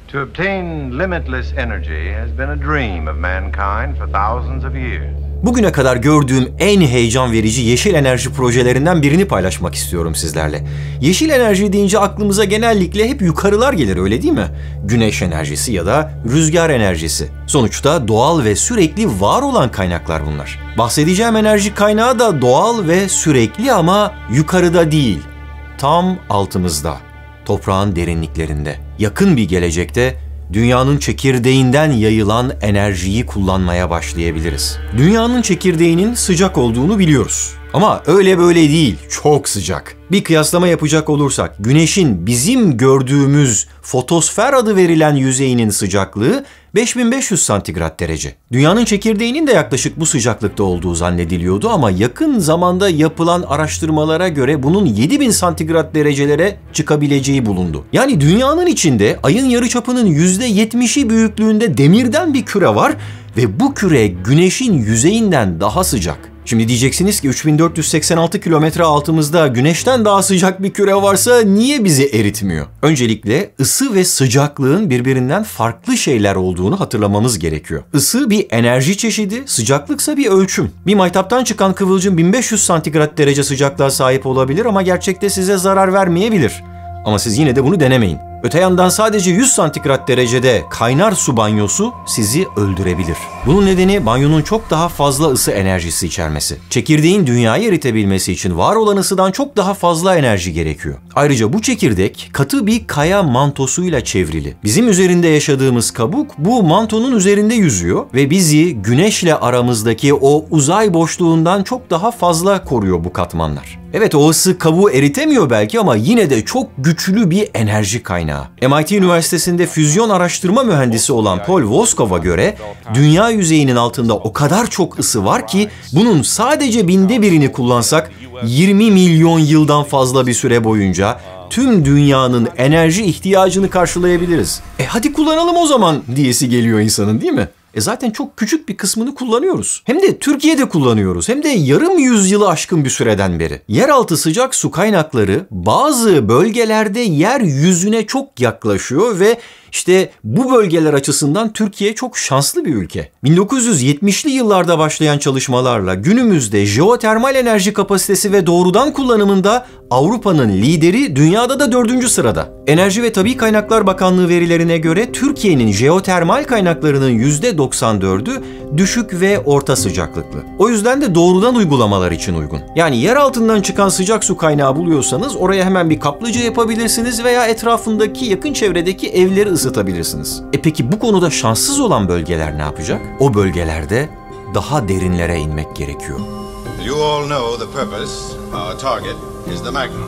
To obtain limitless energy has been a dream of mankind for thousands of years. Bugüne kadar gördüğüm en heyecan verici yeşil enerji projelerinden birini paylaşmak istiyorum sizlerle. Yeşil enerji deyince aklımıza genellikle hep yukarılar gelir, öyle değil mi? Güneş enerjisi ya da rüzgar enerjisi. Sonuçta doğal ve sürekli var olan kaynaklar bunlar. Bahsedeceğim enerji kaynağı da doğal ve sürekli ama yukarıda değil, tam altımızda, toprağın derinliklerinde. Yakın bir gelecekte dünyanın çekirdeğinden yayılan enerjiyi kullanmaya başlayabiliriz. Dünyanın çekirdeğinin sıcak olduğunu biliyoruz. Ama öyle böyle değil, çok sıcak. Bir kıyaslama yapacak olursak, Güneş'in bizim gördüğümüz fotosfer adı verilen yüzeyinin sıcaklığı 5500 santigrat derece. Dünyanın çekirdeğinin de yaklaşık bu sıcaklıkta olduğu zannediliyordu ama yakın zamanda yapılan araştırmalara göre bunun 7000 santigrat derecelere çıkabileceği bulundu. Yani dünyanın içinde ayın yarıçapının %70'i büyüklüğünde demirden bir küre var ve bu küre Güneş'in yüzeyinden daha sıcak. Şimdi diyeceksiniz ki 3486 kilometre altımızda Güneş'ten daha sıcak bir küre varsa niye bizi eritmiyor? Öncelikle ısı ve sıcaklığın birbirinden farklı şeyler olduğunu hatırlamamız gerekiyor. Isı bir enerji çeşidi, sıcaklıksa bir ölçüm. Bir maytaptan çıkan kıvılcım 1500 santigrat derece sıcaklığa sahip olabilir ama gerçekte size zarar vermeyebilir. Ama siz yine de bunu denemeyin. Öte yandan sadece 100 santigrat derecede kaynar su banyosu sizi öldürebilir. Bunun nedeni banyonun çok daha fazla ısı enerjisi içermesi. Çekirdeğin dünyayı eritebilmesi için var olan ısıdan çok daha fazla enerji gerekiyor. Ayrıca bu çekirdek katı bir kaya mantosuyla çevrili. Bizim üzerinde yaşadığımız kabuk bu mantonun üzerinde yüzüyor ve bizi Güneş'le aramızdaki o uzay boşluğundan çok daha fazla koruyor bu katmanlar. Evet, o ısı kabuğu eritemiyor belki ama yine de çok güçlü bir enerji kaynağı. MIT Üniversitesi'nde füzyon araştırma mühendisi olan Paul Voskov'a göre dünya yüzeyinin altında o kadar çok ısı var ki bunun sadece 1/1000'ini kullansak 20 milyon yıldan fazla bir süre boyunca tüm dünyanın enerji ihtiyacını karşılayabiliriz. Hadi kullanalım o zaman diyesi geliyor insanın, değil mi? Zaten çok küçük bir kısmını kullanıyoruz. Hem de Türkiye'de kullanıyoruz. Hem de yarım yüzyılı aşkın bir süreden beri. Yeraltı sıcak su kaynakları bazı bölgelerde yeryüzüne çok yaklaşıyor ve İşte bu bölgeler açısından Türkiye çok şanslı bir ülke. 1970'li yıllarda başlayan çalışmalarla günümüzde jeotermal enerji kapasitesi ve doğrudan kullanımında Avrupa'nın lideri, dünyada da 4. sırada. Enerji ve Tabii Kaynaklar Bakanlığı verilerine göre Türkiye'nin jeotermal kaynaklarının %94'ü düşük ve orta sıcaklıklı. O yüzden de doğrudan uygulamalar için uygun. Yani yer altından çıkan sıcak su kaynağı buluyorsanız oraya hemen bir kaplıca yapabilirsiniz veya etrafındaki yakın çevredeki evleri ısıtabilirsiniz. Peki bu konuda şanssız olan bölgeler ne yapacak? O bölgelerde daha derinlere inmek gerekiyor. You all know the purpose. Our target is the magma.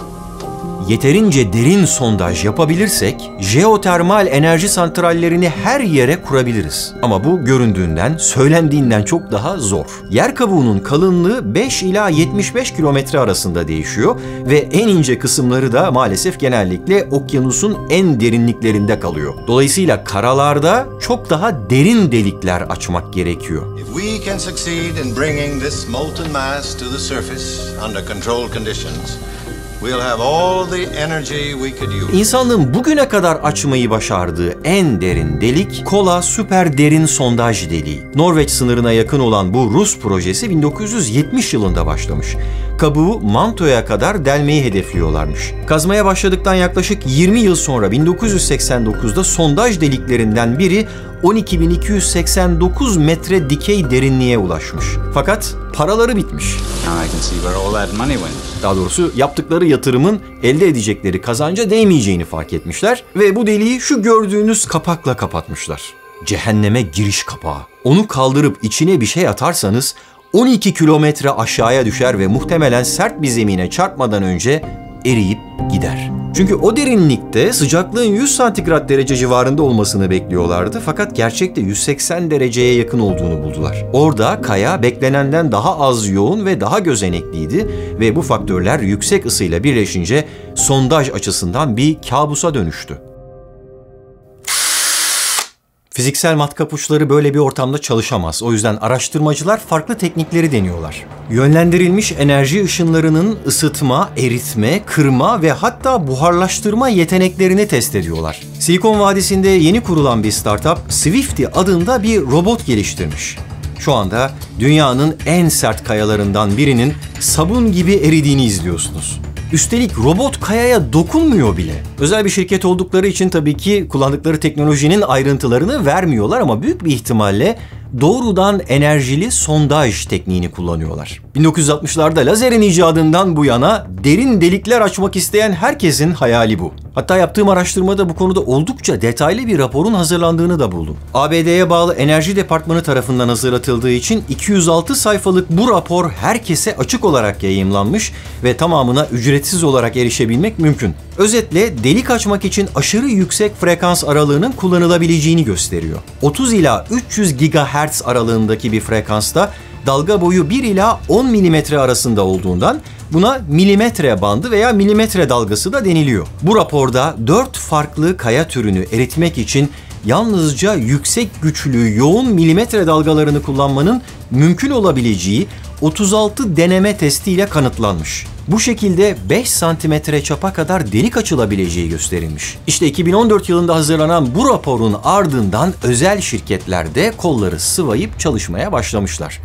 Yeterince derin sondaj yapabilirsek jeotermal enerji santrallerini her yere kurabiliriz. Ama bu göründüğünden, söylendiğinden çok daha zor. Yer kabuğunun kalınlığı 5 ila 75 kilometre arasında değişiyor ve en ince kısımları da maalesef genellikle okyanusun en derinliklerinde kalıyor. Dolayısıyla karalarda çok daha derin delikler açmak gerekiyor. If we can succeed in bringing this molten mass to the surface under controlled conditions, we'll have all the energy we could use. İnsanlığın bugüne kadar açmayı başardığı en derin delik Kola süper derin sondaj deliği. Norveç sınırına yakın olan bu Rus projesi 1970 yılında başlamış. Kabuğu mantoya kadar delmeyi hedefliyorlarmış. Kazmaya başladıktan yaklaşık 20 yıl sonra 1989'da sondaj deliklerinden biri 12.289 metre dikey derinliğe ulaşmış. Fakat paraları bitmiş. Daha doğrusu yaptıkları yatırımın elde edecekleri kazanca değmeyeceğini fark etmişler ve bu deliği şu gördüğünüz kapakla kapatmışlar. Cehenneme giriş kapağı. Onu kaldırıp içine bir şey atarsanız 12 kilometre aşağıya düşer ve muhtemelen sert bir zemine çarpmadan önce eriyip gider. Çünkü o derinlikte sıcaklığın 100 santigrat derece civarında olmasını bekliyorlardı fakat gerçekte 180 dereceye yakın olduğunu buldular. Orada kaya beklenenden daha az yoğun ve daha gözenekliydi ve bu faktörler yüksek ısıyla birleşince sondaj açısından bir kabusa dönüştü. Fiziksel matkap uçları böyle bir ortamda çalışamaz. O yüzden araştırmacılar farklı teknikleri deniyorlar. Yönlendirilmiş enerji ışınlarının ısıtma, eritme, kırma ve hatta buharlaştırma yeteneklerini test ediyorlar. Silikon Vadisi'nde yeni kurulan bir startup Swifty adında bir robot geliştirmiş. Şu anda dünyanın en sert kayalarından birinin sabun gibi eridiğini izliyorsunuz. Üstelik robot kayaya dokunmuyor bile. Özel bir şirket oldukları için tabii ki kullandıkları teknolojinin ayrıntılarını vermiyorlar ama büyük bir ihtimalle doğrudan enerjili sondaj tekniğini kullanıyorlar. 1960'larda lazerin icadından bu yana derin delikler açmak isteyen herkesin hayali bu. Hatta yaptığım araştırmada bu konuda oldukça detaylı bir raporun hazırlandığını da buldum. ABD'ye bağlı Enerji Departmanı tarafından hazırlatıldığı için 206 sayfalık bu rapor herkese açık olarak yayımlanmış ve tamamına ücretsiz olarak erişebilmek mümkün. Özetle delik açmak için aşırı yüksek frekans aralığının kullanılabileceğini gösteriyor. 30 ila 300 GHz aralığındaki bir frekansta dalga boyu 1 ila 10 mm arasında olduğundan buna milimetre bandı veya milimetre dalgası da deniliyor. Bu raporda 4 farklı kaya türünü eritmek için yalnızca yüksek güçlü yoğun milimetre dalgalarını kullanmanın mümkün olabileceği 36 deneme testiyle kanıtlanmış. Bu şekilde 5 santimetre çapa kadar delik açılabileceği gösterilmiş. İşte 2014 yılında hazırlanan bu raporun ardından özel şirketler de kolları sıvayıp çalışmaya başlamışlar.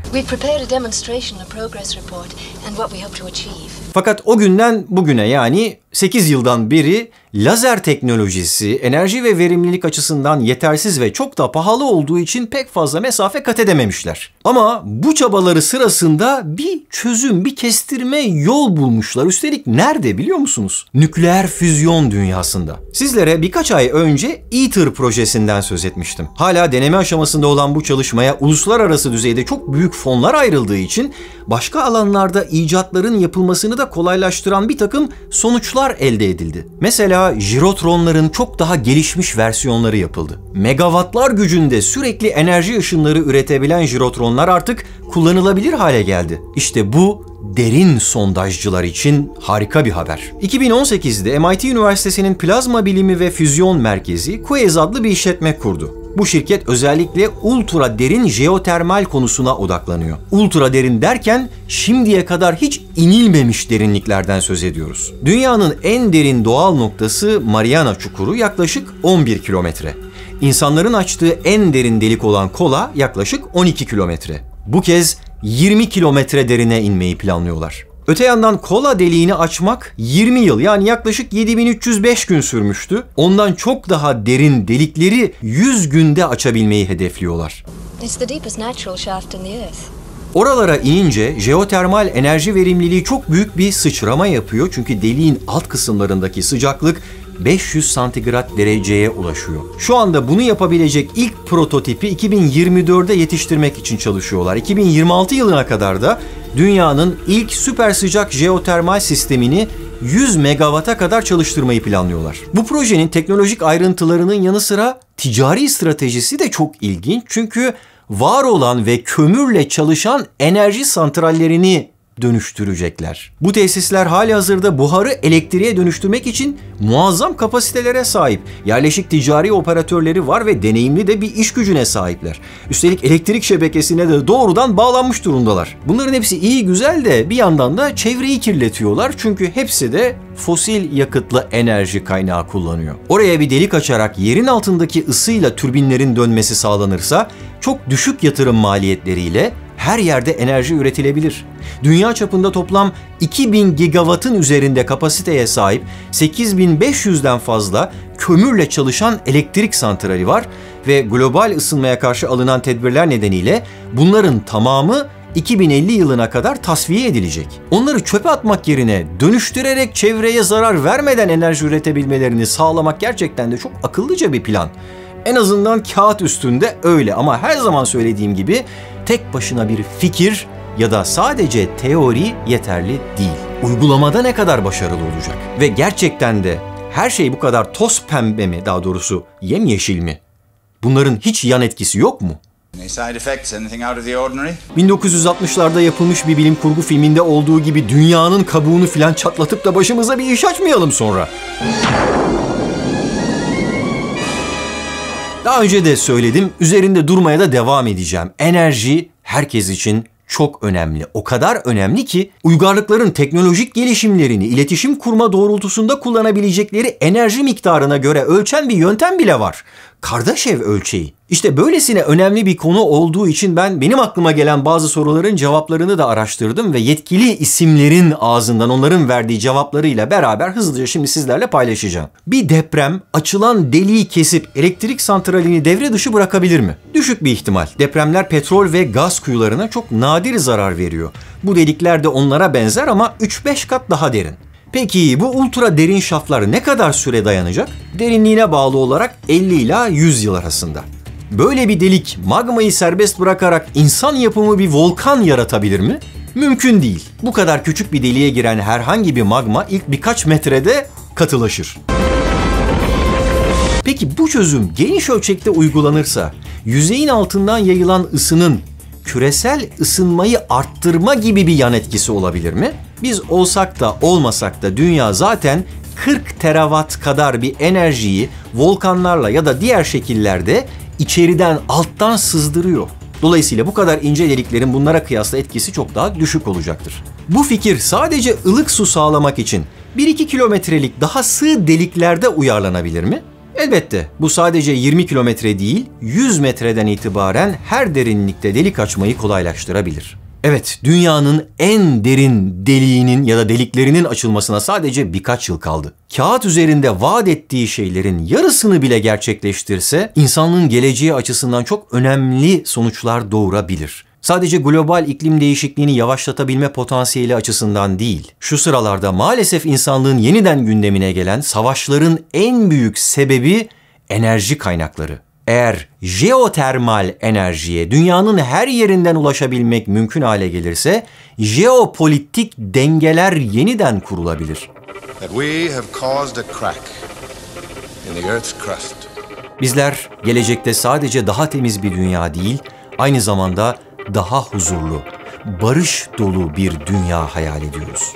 Fakat o günden bugüne yani 8 yıldan beri lazer teknolojisi enerji ve verimlilik açısından yetersiz ve çok da pahalı olduğu için pek fazla mesafe kat edememişler. Ama bu çabaları sırasında bir çözüm, bir kestirme yol bulmuşlar. Üstelik nerede biliyor musunuz? Nükleer füzyon dünyasında. Sizlere birkaç ay önce ITER projesinden söz etmiştim. Hala deneme aşamasında olan bu çalışmaya uluslararası düzeyde çok büyük fonlar ayrıldığı için başka alanlarda icatların yapılmasını da kolaylaştıran bir takım sonuçlar elde edildi. Mesela jirotronların çok daha gelişmiş versiyonları yapıldı. Megawattlar gücünde sürekli enerji ışınları üretebilen jirotronlar artık kullanılabilir hale geldi. İşte bu derin sondajcılar için harika bir haber. 2018'de MIT Üniversitesi'nin Plazma Bilimi ve Füzyon Merkezi QUASE adlı bir işletme kurdu. Bu şirket özellikle ultra derin jeotermal konusuna odaklanıyor. Ultra derin derken şimdiye kadar hiç inilmemiş derinliklerden söz ediyoruz. Dünyanın en derin doğal noktası Mariana Çukuru yaklaşık 11 kilometre. İnsanların açtığı en derin delik olan Kola yaklaşık 12 kilometre. Bu kez 20 kilometre derine inmeyi planlıyorlar. Öte yandan Kola deliğini açmak 20 yıl yani yaklaşık 7305 gün sürmüştü. Ondan çok daha derin delikleri 100 günde açabilmeyi hedefliyorlar. Oralara inince jeotermal enerji verimliliği çok büyük bir sıçrama yapıyor. Çünkü deliğin alt kısımlarındaki sıcaklık 500 santigrat dereceye ulaşıyor. Şu anda bunu yapabilecek ilk prototipi 2024'de yetiştirmek için çalışıyorlar. 2026 yılına kadar da dünyanın ilk süper sıcak jeotermal sistemini 100 megawata kadar çalıştırmayı planlıyorlar. Bu projenin teknolojik ayrıntılarının yanı sıra ticari stratejisi de çok ilginç. Çünkü var olan ve kömürle çalışan enerji santrallerini dönüştürecekler. Bu tesisler halihazırda buharı elektriğe dönüştürmek için muazzam kapasitelere sahip. Yerleşik ticari operatörleri var ve deneyimli de bir iş gücüne sahipler. Üstelik elektrik şebekesine de doğrudan bağlanmış durumdalar. Bunların hepsi iyi güzel de bir yandan da çevreyi kirletiyorlar. Çünkü hepsi de fosil yakıtlı enerji kaynağı kullanıyor. Oraya bir delik açarak yerin altındaki ısıyla türbinlerin dönmesi sağlanırsa çok düşük yatırım maliyetleriyle her yerde enerji üretilebilir. Dünya çapında toplam 2000 gigawattın üzerinde kapasiteye sahip 8500'den fazla kömürle çalışan elektrik santrali var ve global ısınmaya karşı alınan tedbirler nedeniyle bunların tamamı 2050 yılına kadar tasfiye edilecek. Onları çöpe atmak yerine dönüştürerek çevreye zarar vermeden enerji üretebilmelerini sağlamak gerçekten de çok akıllıca bir plan. En azından kağıt üstünde öyle ama her zaman söylediğim gibi tek başına bir fikir ya da sadece teori yeterli değil. Uygulamada ne kadar başarılı olacak? Ve gerçekten de her şey bu kadar toz pembe mi, daha doğrusu yemyeşil mi? Bunların hiç yan etkisi yok mu? 1960'larda yapılmış bir bilim kurgu filminde olduğu gibi dünyanın kabuğunu filan çatlatıp da başımıza bir iş açmayalım sonra. Daha önce de söyledim, üzerinde durmaya da devam edeceğim. Enerji herkes için çok önemli. O kadar önemli ki uygarlıkların teknolojik gelişimlerini iletişim kurma doğrultusunda kullanabilecekleri enerji miktarına göre ölçen bir yöntem bile var. Kardashev ölçeği. İşte böylesine önemli bir konu olduğu için benim aklıma gelen bazı soruların cevaplarını da araştırdım ve yetkili isimlerin ağzından onların verdiği cevaplarıyla beraber hızlıca şimdi sizlerle paylaşacağım. Bir deprem açılan deliği kesip elektrik santralini devre dışı bırakabilir mi? Düşük bir ihtimal. Depremler petrol ve gaz kuyularına çok nadir zarar veriyor. Bu delikler de onlara benzer ama 3-5 kat daha derin. Peki bu ultra derin şaftlar ne kadar süre dayanacak? Derinliğine bağlı olarak 50 ila 100 yıl arasında. Böyle bir delik magmayı serbest bırakarak insan yapımı bir volkan yaratabilir mi? Mümkün değil. Bu kadar küçük bir deliğe giren herhangi bir magma ilk birkaç metrede katılaşır. Peki bu çözüm geniş ölçekte uygulanırsa yüzeyin altından yayılan ısının küresel ısınmayı arttırma gibi bir yan etkisi olabilir mi? Biz olsak da olmasak da dünya zaten 40 terawatt kadar bir enerjiyi volkanlarla ya da diğer şekillerde içeriden alttan sızdırıyor. Dolayısıyla bu kadar ince deliklerin bunlara kıyasla etkisi çok daha düşük olacaktır. Bu fikir sadece ılık su sağlamak için 1-2 kilometrelik daha sığ deliklerde uyarlanabilir mi? Elbette bu sadece 20 kilometre değil 100 metreden itibaren her derinlikte delik açmayı kolaylaştırabilir. Evet, dünyanın en derin deliğinin ya da deliklerinin açılmasına sadece birkaç yıl kaldı. Kağıt üzerinde vaat ettiği şeylerin yarısını bile gerçekleştirse insanlığın geleceği açısından çok önemli sonuçlar doğurabilir. Sadece global iklim değişikliğini yavaşlatabilme potansiyeli açısından değil. Şu sıralarda maalesef insanlığın yeniden gündemine gelen savaşların en büyük sebebi enerji kaynakları. Eğer jeotermal enerjiye dünyanın her yerinden ulaşabilmek mümkün hale gelirse, jeopolitik dengeler yeniden kurulabilir. Bizler gelecekte sadece daha temiz bir dünya değil, aynı zamanda daha huzurlu, barış dolu bir dünya hayal ediyoruz.